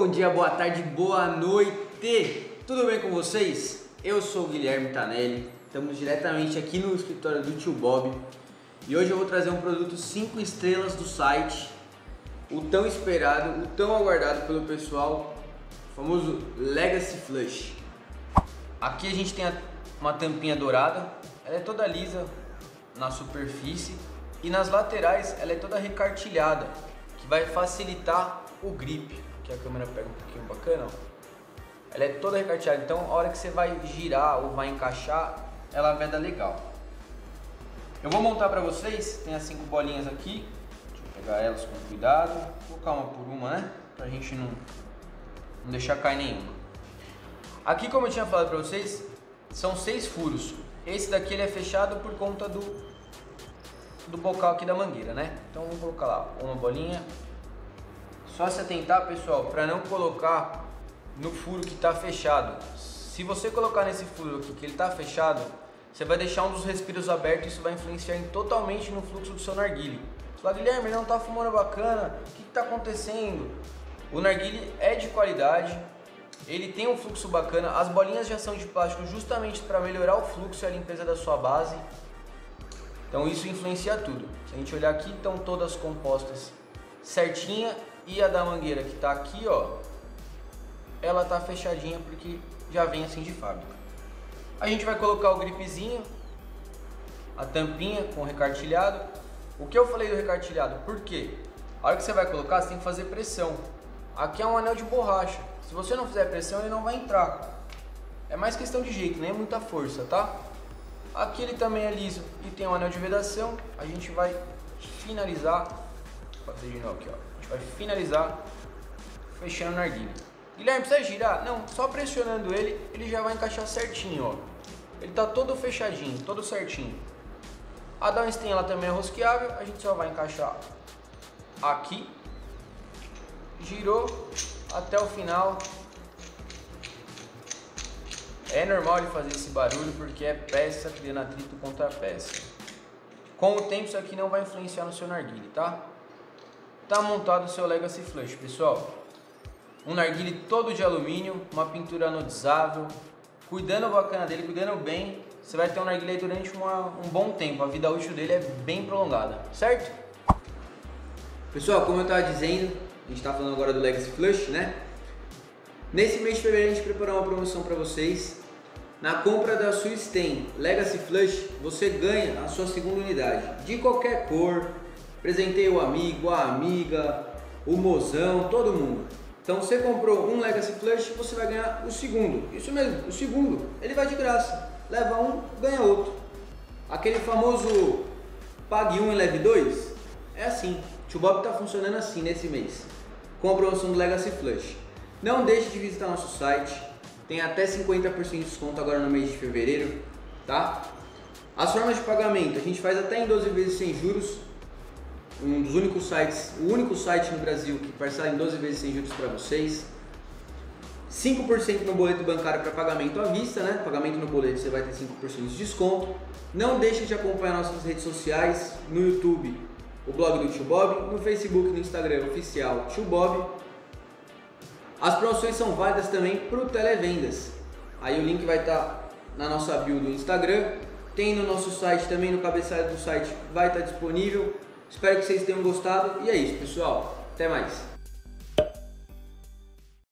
Bom dia, boa tarde, boa noite! Tudo bem com vocês? Eu sou o Guilherme Tanelli, estamos diretamente aqui no escritório do Tio Bob e hoje eu vou trazer um produto 5 estrelas do site, o tão esperado, o tão aguardado pelo pessoal, o famoso Legacy Flush. Aqui a gente tem uma tampinha dourada, ela é toda lisa na superfície e nas laterais ela é toda recartilhada, que vai facilitar o grip. Aqui a câmera pega um pouquinho bacana, ó. Ela é toda recartilhada, então a hora que você vai girar ou vai encaixar, ela vai dar legal. Eu vou montar para vocês, tem as 5 bolinhas aqui, deixa eu pegar elas com cuidado, vou colocar uma por uma, né, pra gente não deixar cair nenhuma. Aqui, como eu tinha falado para vocês, são 6 furos, esse daqui ele é fechado por conta do bocal aqui da mangueira, né, então vamos colocar lá uma bolinha. Só se atentar, pessoal, para não colocar no furo que está fechado. Se você colocar nesse furo aqui que ele está fechado, você vai deixar um dos respiros abertos e isso vai influenciar totalmente no fluxo do seu narguilé. Você fala, Guilherme, não está fumando bacana, o que está acontecendo? O narguilé é de qualidade, ele tem um fluxo bacana, as bolinhas já são de plástico justamente para melhorar o fluxo e a limpeza da sua base. Então isso influencia tudo. Se a gente olhar aqui, estão todas compostas certinha. E a da mangueira que tá aqui, ó, ela tá fechadinha porque já vem assim de fábrica. A gente vai colocar o gripezinho, a tampinha com recartilhado. O que eu falei do recartilhado? Por quê? A hora que você vai colocar, você tem que fazer pressão. Aqui é um anel de borracha. Se você não fizer pressão, ele não vai entrar. É mais questão de jeito, nem é muita força, tá? Aqui ele também é liso e tem um anel de vedação. A gente vai finalizar. Vou fazer de novo aqui, ó. Vai finalizar fechando o narguilé. Guilherme, precisa girar? Não, só pressionando ele já vai encaixar certinho, ó. Ele tá todo fechadinho, todo certinho. A downstream ela também é rosqueável, a gente só vai encaixar aqui. Girou até o final. É normal ele fazer esse barulho porque é peça criando atrito contra peça. Com o tempo isso aqui não vai influenciar no seu narguilé, tá? Tá montado o seu Legacy Flush, pessoal. Um narguilé todo de alumínio, uma pintura anodizável, cuidando bacana dele, cuidando bem, você vai ter um narguilé durante um bom tempo. A vida útil dele é bem prolongada, certo? Pessoal, como eu estava dizendo, a gente está falando agora do Legacy Flush, né? Nesse mês de fevereiro a gente preparou uma promoção para vocês. Na compra da sua stem Legacy Flush, você ganha a sua segunda unidade, de qualquer cor. Presentei o amigo, a amiga, o mozão, todo mundo. Então você comprou um Legacy Flush, você vai ganhar o segundo. Isso mesmo, o segundo. Ele vai de graça. Leva um, ganha outro. Aquele famoso pague um e leve dois. É assim. O Tio Bob está funcionando assim nesse mês. Com a promoção do Legacy Flush. Não deixe de visitar nosso site. Tem até 50% de desconto agora no mês de fevereiro. Tá? As formas de pagamento, a gente faz até em 12 vezes sem juros. Um dos únicos sites, o único site no Brasil que parcela em 12 vezes sem juros para vocês. 5% no boleto bancário para pagamento à vista, né? Pagamento no boleto você vai ter 5% de desconto. Não deixe de acompanhar nossas redes sociais, no YouTube, o blog do Tio Bob, no Facebook e no Instagram oficial Tio Bob. As promoções são válidas também para o Televendas. Aí o link vai estar na nossa bio do Instagram, tem no nosso site também, no cabeçalho do site vai estar disponível. Espero que vocês tenham gostado e é isso, pessoal. Até mais.